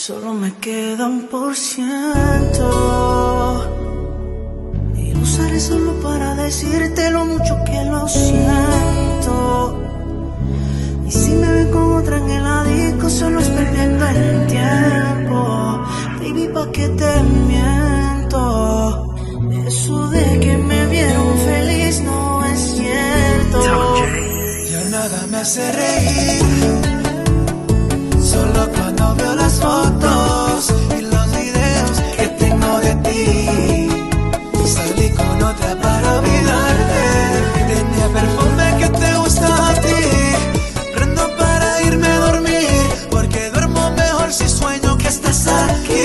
Solo me queda 1%. Y lo usaré solo para decirte lo mucho que lo siento. Y si me ven con otra en el disco, solo es perdiendo el tiempo. Baby, ¿pa' qué te miento? Eso de que me vieron feliz no es cierto. Ya nada me hace reír, solo cuando veo las fotos y los videos que tengo de ti. Salí con otra para olvidarte, tenía perfume que te gusta a ti. Prendo para irme a dormir, porque duermo mejor si sueño que estás aquí.